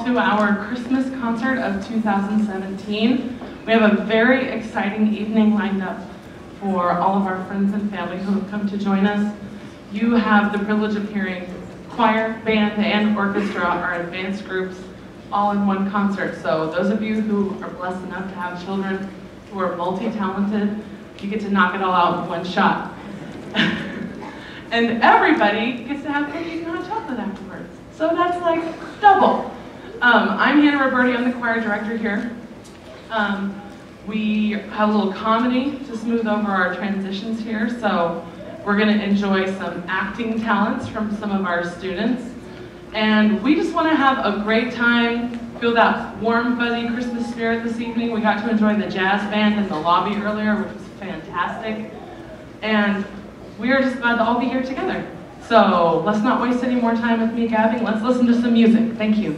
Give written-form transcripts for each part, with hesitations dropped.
to our Christmas concert of 2017. We have a very exciting evening lined up for all of our friends and family who have come to join us. You have the privilege of hearing choir, band, and orchestra, our advanced groups, all in one concert. So those of you who are blessed enough to have children who are multi-talented, you get to knock it all out in one shot. And everybody gets to have cookies and hot chocolate afterwards. So that's like double. I'm Hannah Roberti, I'm the choir director here. We have a little comedy to smooth over our transitions here, so we're going to enjoy some acting talents from some of our students. And we just want to have a great time, feel that warm, fuzzy Christmas spirit this evening. We got to enjoy the jazz band in the lobby earlier, which was fantastic. And we are just glad to all be here together. So let's not waste any more time with me gabbing. Let's listen to some music. Thank you.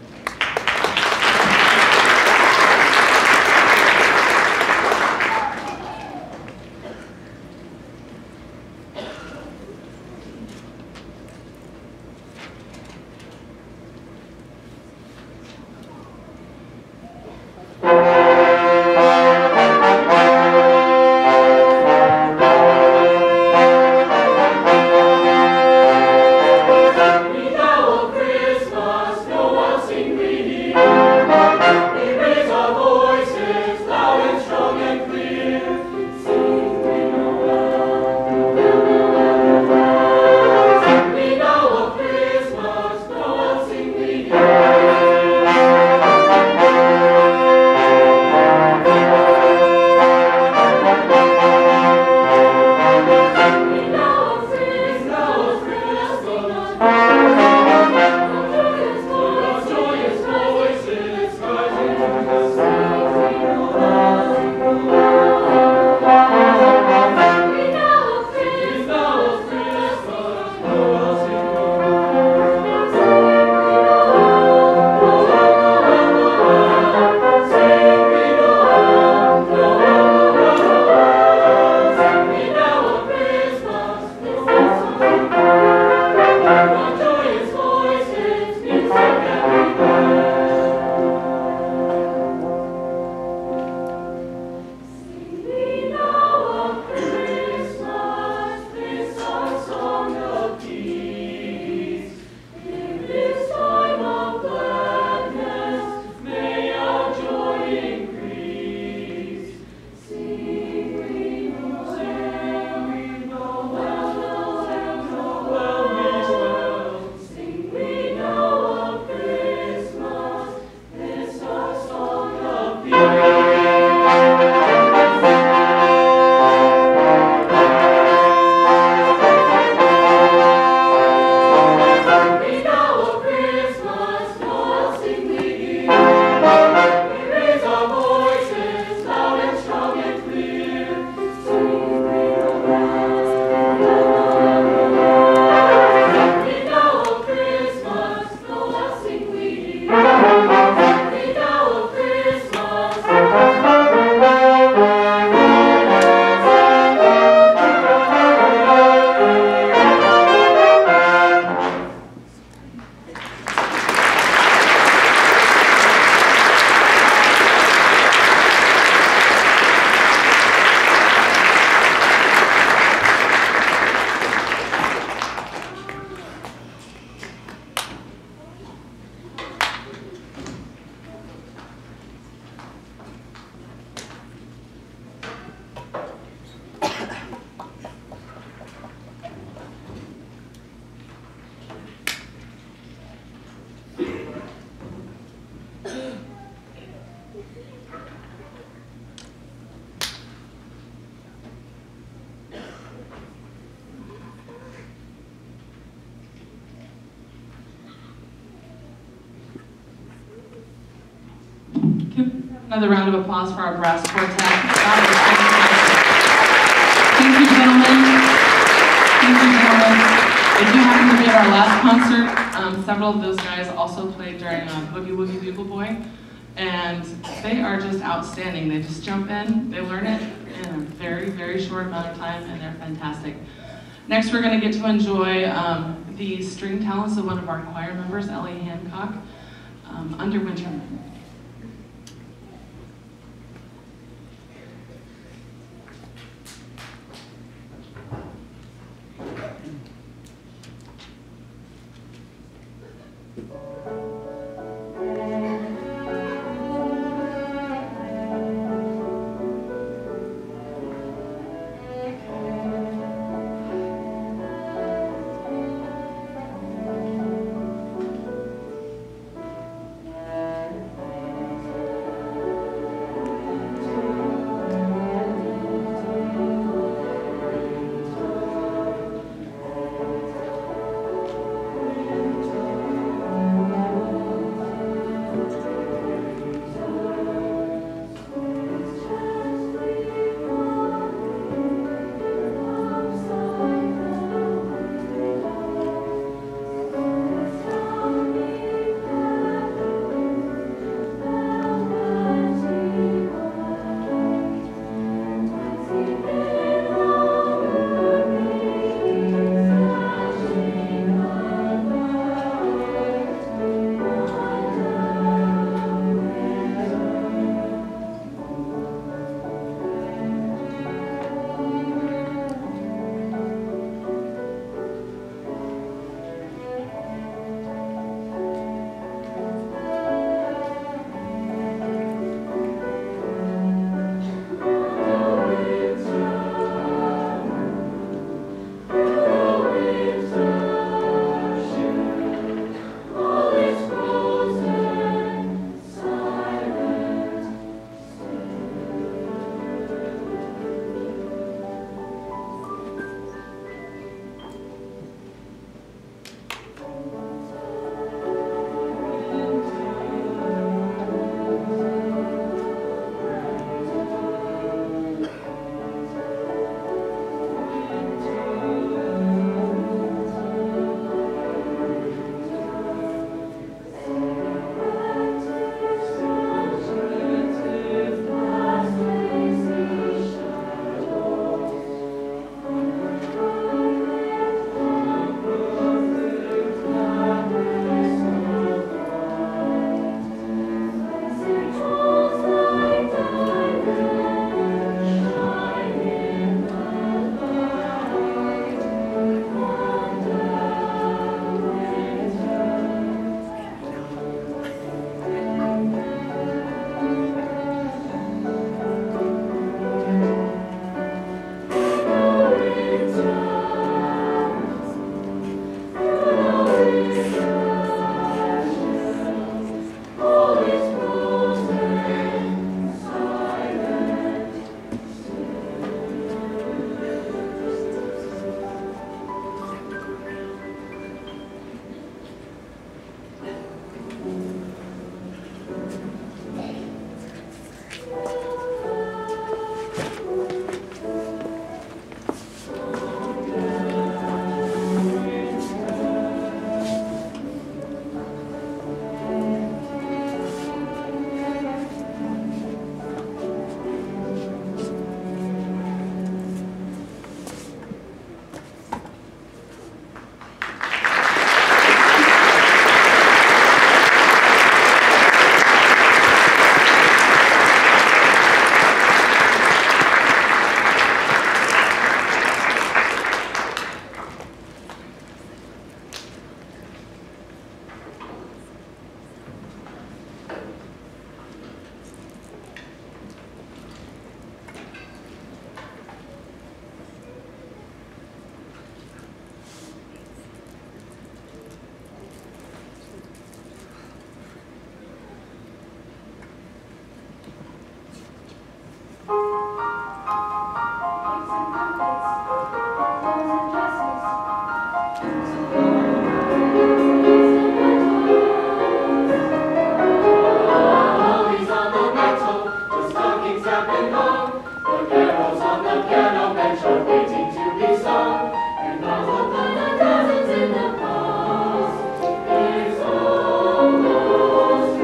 Another round of applause for our brass quartet. Thank you, gentlemen. Thank you, gentlemen. If you happen to be at our last concert, several of those guys also played during Boogie Woogie Bugle Boy, and they are just outstanding. They just jump in, they learn it in a very, very short amount of time, and they're fantastic. Next, we're going to get to enjoy the string talents of one of our choir members, Ellie Hancock. Under Winter Moon.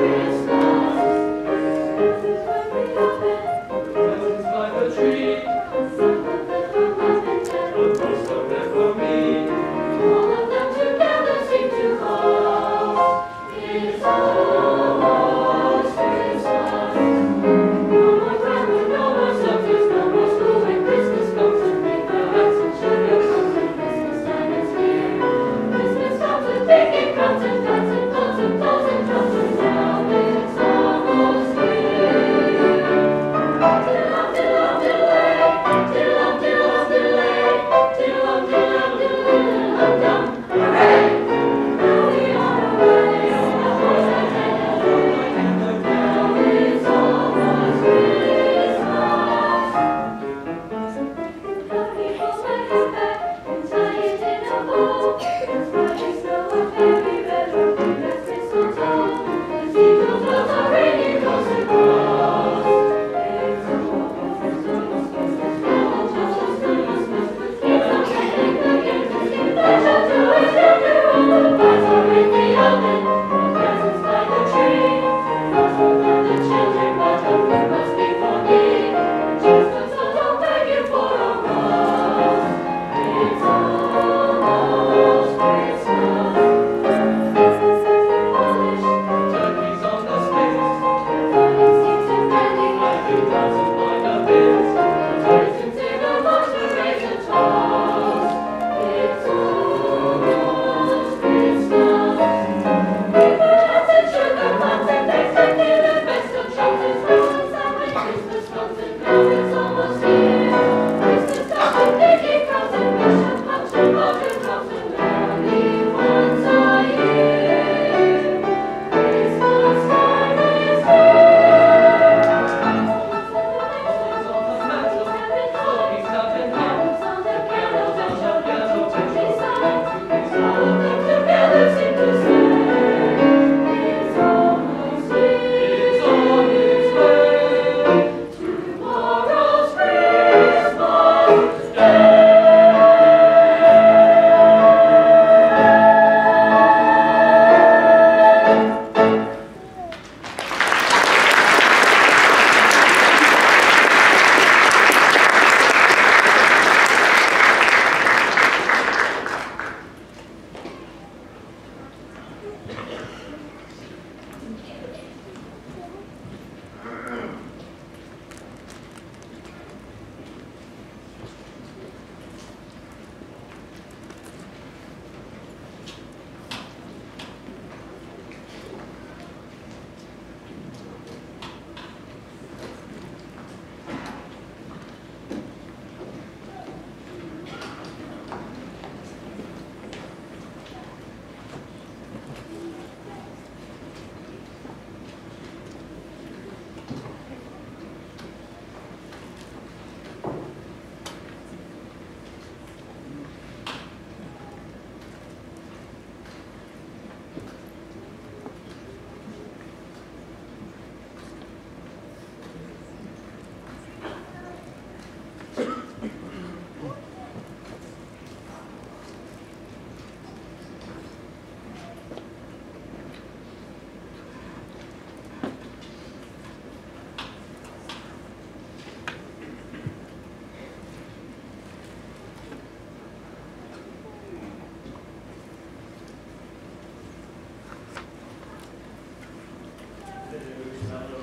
Tree.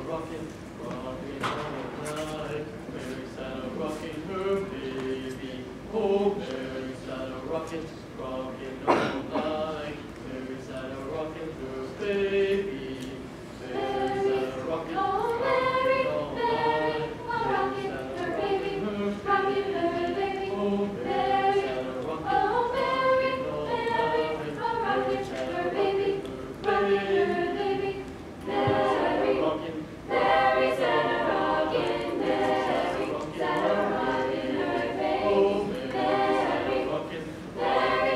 rockin', rockin' all night. Mary's Santa rockin' her baby. Oh, Mary's Santa rockin', rockin' all night. Mary's Santa rockin' her baby. Mary's Santa rockin', rockin' all night. Mary's Santa rockin' her baby. Oh, Mary's Santa rockin', rockin' all night. Mary's Santa rockin' her baby. Mary,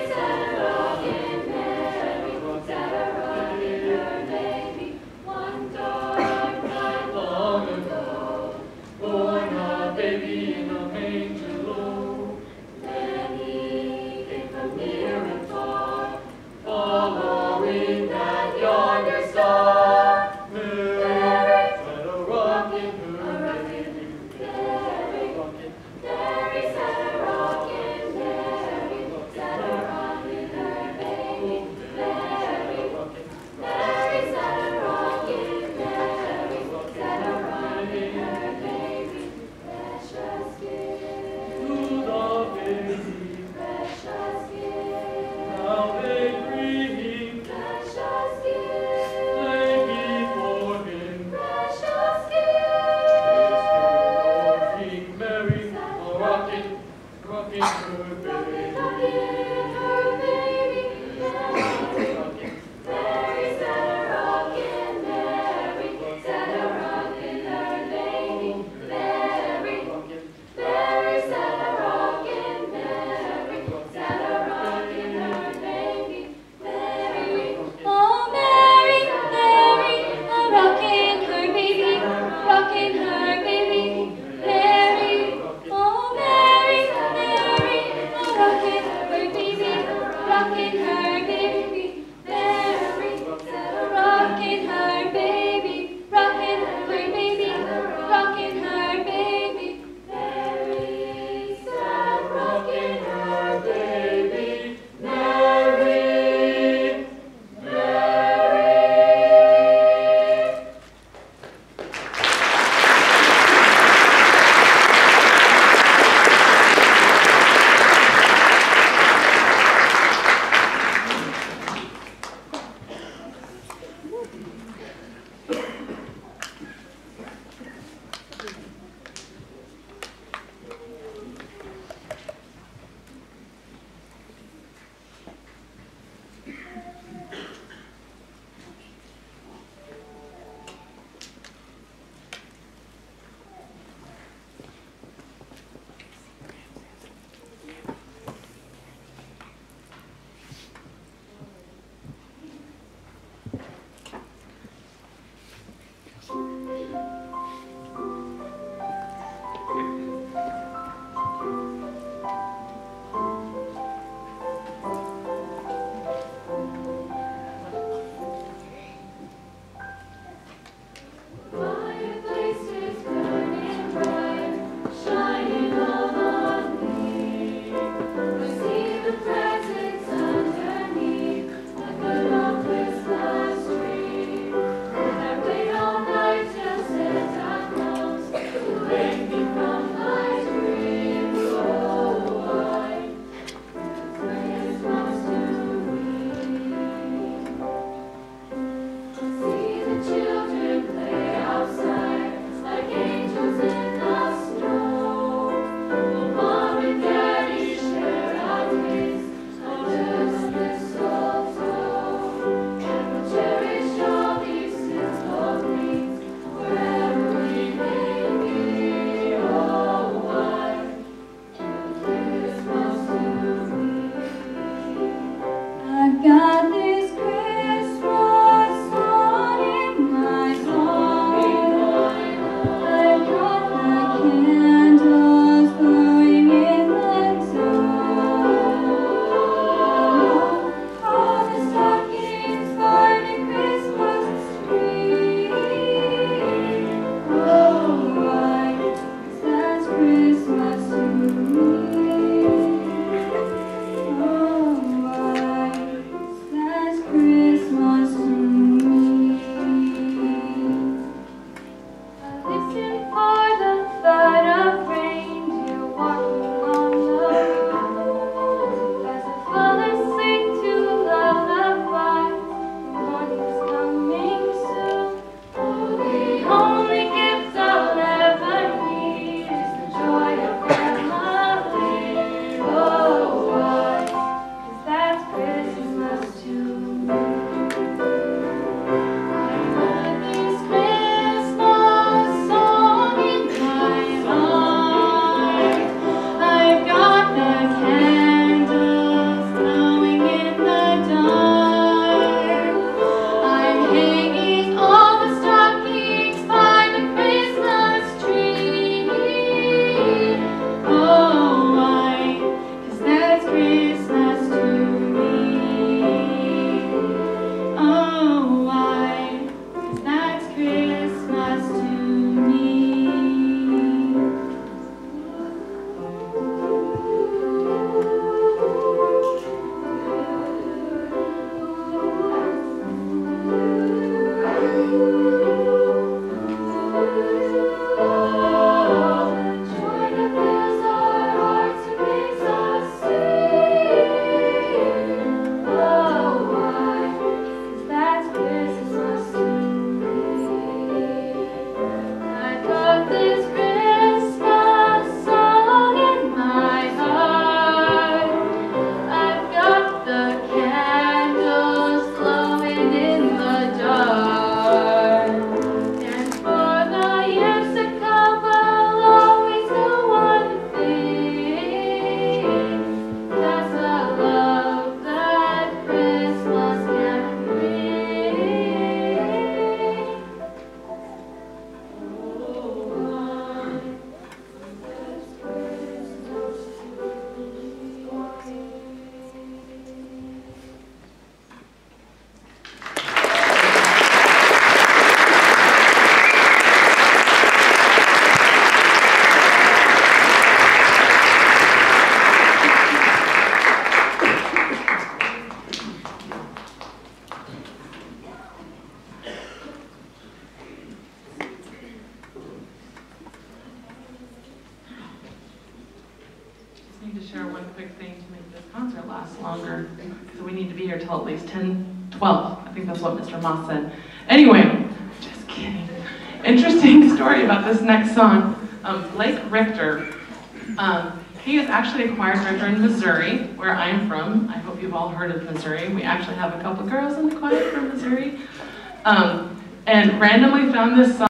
share one quick thing to make this concert last longer. So we need to be here till at least 10:12. I think that's what Mr. Moss said. Anyway, just kidding. Interesting story about this next song. Blake Richter, he is actually a choir director in Missouri, where I am from. I hope you've all heard of Missouri. We actually have a couple girls in the choir from Missouri. And randomly found this song